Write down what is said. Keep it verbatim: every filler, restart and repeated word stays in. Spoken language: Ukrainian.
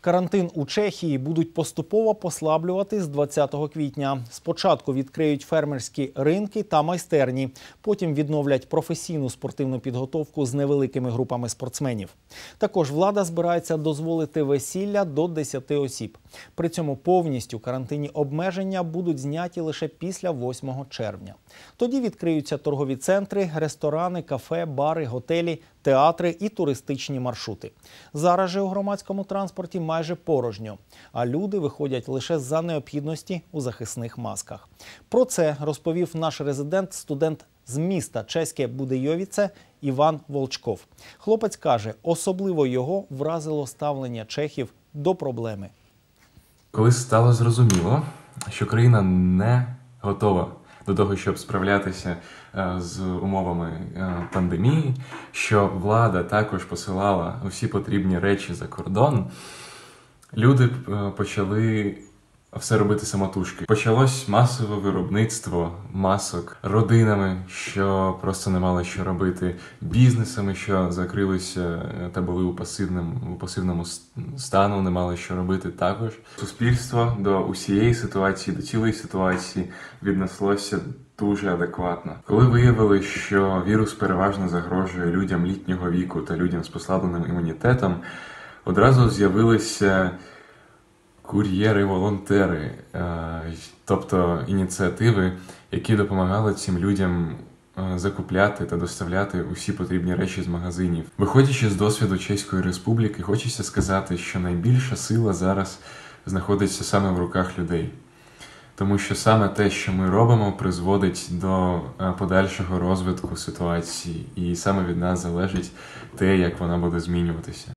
Карантин у Чехії будуть поступово послаблювати з двадцятого квітня. Спочатку відкриють фермерські ринки та майстерні, потім відновлять професійну спортивну підготовку з невеликими групами спортсменів. Також влада збирається дозволити весілля до десяти осіб. При цьому повністю карантинні обмеження будуть зняті лише після восьмого червня. Тоді відкриються торгові центри, ресторани, кафе, бари, готелі, театри і туристичні маршрути. Зараз же у громадському транспорті майже порожньо, а люди виходять лише за необхідності у захисних масках. Про це розповів наш резидент, студент з міста чеське Будейовіце Іван Волчков. Хлопець каже, особливо його вразило ставлення чехів до проблеми. Коли стало зрозуміло, що країна не готова до того, щоб справлятися з умовами пандемії, що влада також посилала усі потрібні речі за кордон, люди почали все робити самотужки. Почалось масове виробництво масок родинами, що просто не мали що робити, бізнесами, що закрилися та були у пасивному, у пасивному стану, не мали що робити також. Суспільство до усієї ситуації, до цілої ситуації віднеслося дуже адекватно. Коли виявили, що вірус переважно загрожує людям літнього віку та людям з послабленим імунітетом, одразу з'явилися кур'єри-волонтери, тобто ініціативи, які допомагали цим людям закупляти та доставляти усі потрібні речі з магазинів. Виходячи з досвіду Чеської Республіки, хочеться сказати, що найбільша сила зараз знаходиться саме в руках людей. Тому що саме те, що ми робимо, призводить до подальшого розвитку ситуації, і саме від нас залежить те, як вона буде змінюватися.